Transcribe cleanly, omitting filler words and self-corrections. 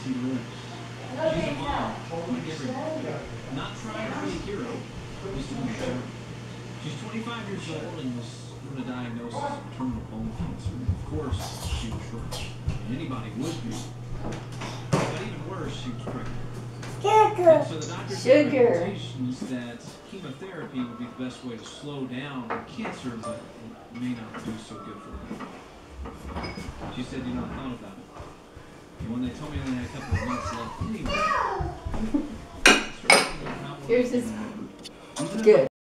she lives. She's a mom, like everybody. Not trying to be a hero, just to be sure. She's 25 years old and was given a diagnosis of terminal bone cancer. Of course, she was short. Anybody would be. But even worse, she was pregnant. And so the doctor's recommendations that chemotherapy would be the best way to slow down cancer, but it may not do so good for her. She said, you know, I thought about it. And when they told me I only had a couple of months left anyway, Yours is good.